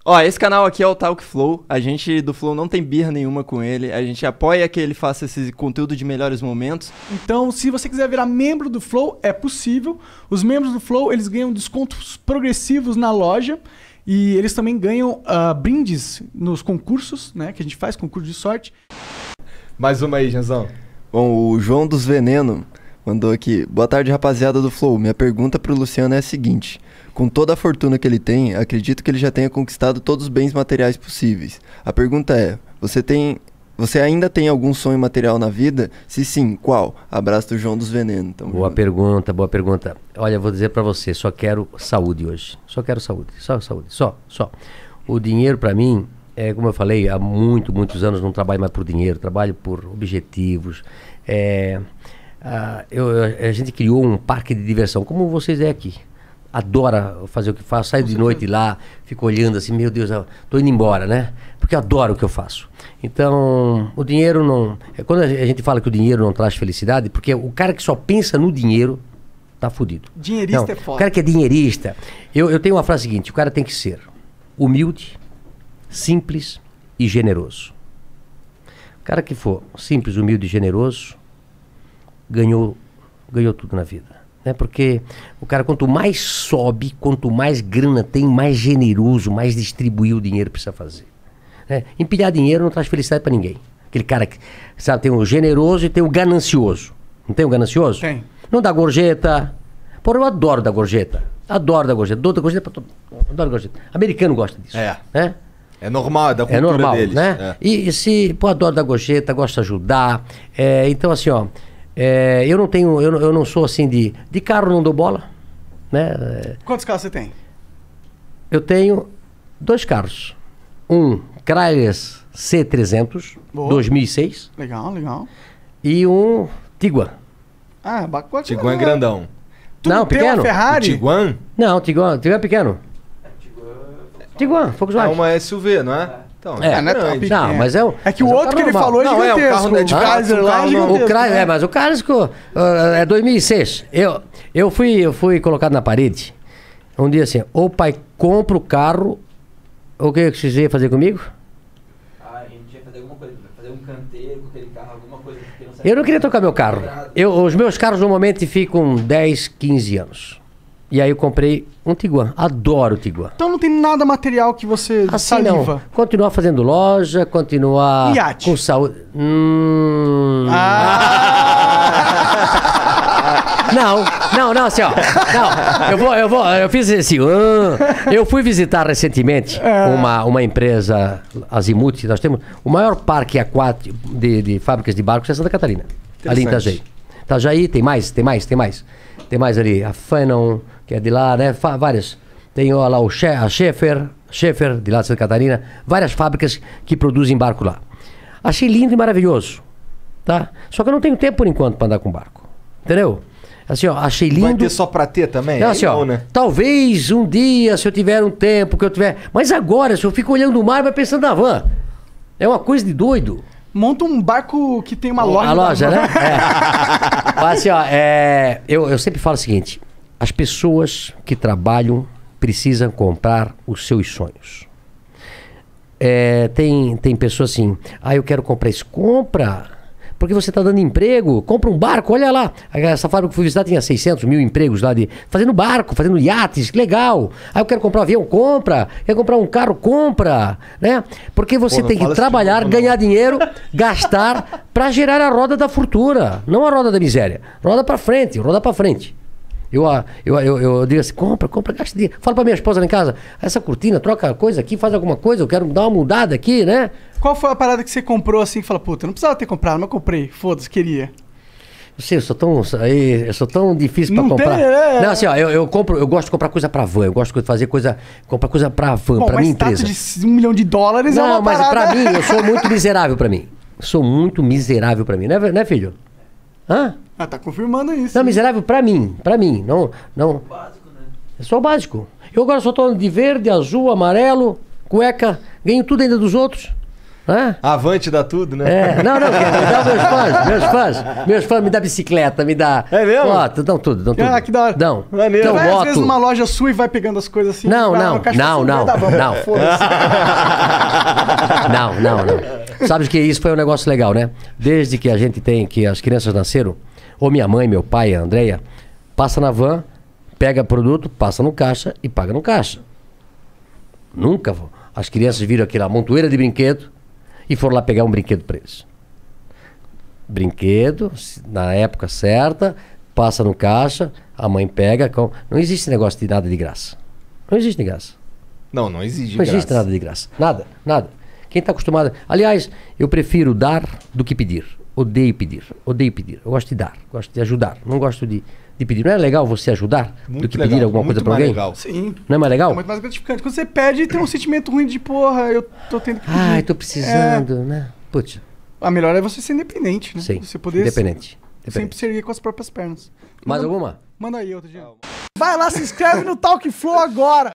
Ó, esse canal aqui é o Talk Flow. A gente do Flow não tem birra nenhuma com ele. A gente apoia que ele faça esse conteúdo de melhores momentos. Então, se você quiser virar membro do Flow, é possível. Os membros do Flow, eles ganham descontos progressivos na loja. E eles também ganham brindes nos concursos, né? Que a gente faz, concurso de sorte. Mais uma aí, Janzão. Bom, o João dos Veneno mandou aqui. Boa tarde, rapaziada do Flow. Minha pergunta pro Luciano é a seguinte. Com toda a fortuna que ele tem, acredito que ele já tenha conquistado todos os bens materiais possíveis. A pergunta é, você ainda tem algum sonho material na vida? Se sim, qual? Abraço do João dos Veneno. Boa pergunta, boa pergunta. Olha, eu vou dizer pra você, só quero saúde hoje. Só quero saúde, só saúde, só. O dinheiro pra mim, como eu falei, há muitos anos não trabalho mais por dinheiro, trabalho por objetivos. A gente criou um parque de diversão, como vocês aqui. Adora fazer o que faço, saio de noite lá, fico olhando assim, meu Deus, tô indo embora, né? Porque eu adoro o que eu faço. Então, o dinheiro não... Quando a gente fala que o dinheiro não traz felicidade, porque o cara que só pensa no dinheiro tá fudido. Dinheirista não, é foda. O cara que é dinheirista... Eu tenho uma frase seguinte, o cara tem que ser humilde, simples e generoso. O cara que for simples, humilde e generoso, ganhou tudo na vida. Porque o cara, quanto mais sobe, quanto mais grana tem, mais generoso, mais distribuir o dinheiro precisa fazer. Empilhar dinheiro não traz felicidade pra ninguém. Aquele cara que, sabe, tem o generoso e tem o ganancioso. Não tem o ganancioso? Tem. Não dá gorjeta. Porra, eu adoro dar gorjeta. Adoro dar gorjeta. Dou da gorjeta pra todo mundo. Adoro gorjeta. Americano gosta disso. Né? É normal, é da cultura normal, deles. Né? E se, pô, adoro dar gorjeta, gosto de ajudar. Então, assim, ó... eu não sou assim de carro, não dou bola, né? Quantos carros você tem? Eu tenho 2 carros. Um Chrysler C300, Boa. 2006. Legal. E um Tiguan. Ah, bacana. Tiguan é grandão. Tu não, tem pequeno. uma Ferrari? Tiguan? Não, Tiguan é pequeno. Tiguan, Volkswagen. É uma SUV, não é? Então, não é tão pequeno. Não, mas É que o outro que ele normal. falou é Não, gigantesco. é um carro, né, de o fato, Chrysler um lá é carro gigantesco. O Chrysler, né? mas o Chrysler é 2006. Eu fui colocado na parede. Um dia assim, ou pai, compra o carro, o que vocês iam fazer comigo? A gente ia fazer alguma coisa, fazer um canteiro com aquele carro, alguma coisa. Eu não queria trocar meu carro. Os meus carros normalmente ficam 10, 15 anos. E aí eu comprei um Tiguan. Adoro o Tiguan. Então não tem nada material que você Assim saliva. não. Continuar fazendo loja, continuar Iate. com saúde. Não, assim, ó. Não, eu fiz esse. Eu fui visitar recentemente uma empresa Azimuth. Nós temos o maior parque aquático de fábricas de barcos é Santa Catarina. Ali em Itajaí. Itajaí tem mais. Tem mais ali. A Fanon, que é de lá, né? Várias. Tem lá a Schaeffer, de lá de Santa Catarina. Várias fábricas que produzem barco lá. Achei lindo e maravilhoso. Tá? Só que eu não tenho tempo por enquanto para andar com barco. Entendeu? Assim, ó, achei lindo. Vai ter só pra ter também? Não, assim, ó, né? talvez um dia, se eu tiver um tempo, que eu tiver... Mas agora, se eu fico olhando o mar, vai pensando na van. É uma coisa de doido. Monta um barco que tem uma loja. A loja, né? Mas assim, ó, eu sempre falo o seguinte. As pessoas que trabalham precisam comprar os seus sonhos. Tem pessoas assim, eu quero comprar isso. Compra! Porque você está dando emprego, compra um barco, olha lá. Essa fábrica que eu fui visitar tinha 600 mil empregos lá, fazendo barco, fazendo iates, que legal. Aí eu quero comprar um avião, compra. Quer comprar um carro, compra. Né? Porque você tem que trabalhar, ganhar dinheiro, gastar para gerar a roda da fortuna. Não a roda da miséria. Roda para frente, roda para frente. Eu digo assim, compra, gasta dinheiro. Falo pra minha esposa lá em casa, essa cortina, troca coisa aqui, faz alguma coisa, eu quero dar uma mudada aqui, né? Qual foi a parada que você comprou assim que fala, puta, não precisava ter comprado, mas comprei, foda-se, queria. Não sei, eu sou tão difícil pra comprar. Não, assim, ó, eu gosto de comprar coisa pra van, eu gosto de fazer comprar coisa pra van, pra minha empresa. De $1 milhão é uma mas parada. pra mim, eu sou muito miserável pra mim. Sou muito miserável pra mim, né, filho? Hã? Tá confirmando isso. Não, miserável pra mim, não. Básico, né? É só o básico. Eu agora só tô de verde, azul, amarelo, cueca, ganho tudo ainda dos outros. Hã? Avante dá tudo, né? É, não, me dá meus fãs me dá bicicleta, me dá... É mesmo? Ó, dão tudo. Ah, que da hora. Dão. Maneiro. Dão Você vai às vezes moto. numa loja sua e vai pegando as coisas assim. Não, vai não, no caixa não, assim, não, vai dar, vamos, não. foda-se. Não. Sabe que isso foi um negócio legal, né? Desde que a gente tem, que as crianças nasceram, ou minha mãe, meu pai, a Andréia, passa na van, pega produto, passa no caixa e paga no caixa. Nunca as crianças viram aquela montoeira de brinquedo e foram lá pegar um brinquedo para eles. Brinquedo, na época certa, passa no caixa, a mãe pega. Não existe negócio de nada de graça. Não existe de graça. Não existe Não existe nada de graça. Nada. Quem está acostumado... Aliás, eu prefiro dar do que pedir. Odeio pedir. Eu gosto de dar, gosto de ajudar. Não gosto de pedir. Não é legal você ajudar do que pedir alguma coisa para alguém? Legal. Sim. Não é mais legal? É muito mais gratificante. Quando você pede, tem um sentimento ruim de porra, eu tô tendo que pedir. Ai, tô precisando, né? Putz, A melhor é você ser independente, né? sim. Você poder Independente. sempre se erguer com as próprias pernas. Mais alguma? Manda aí, outro dia. Vai lá, se inscreve no Talk Flow agora!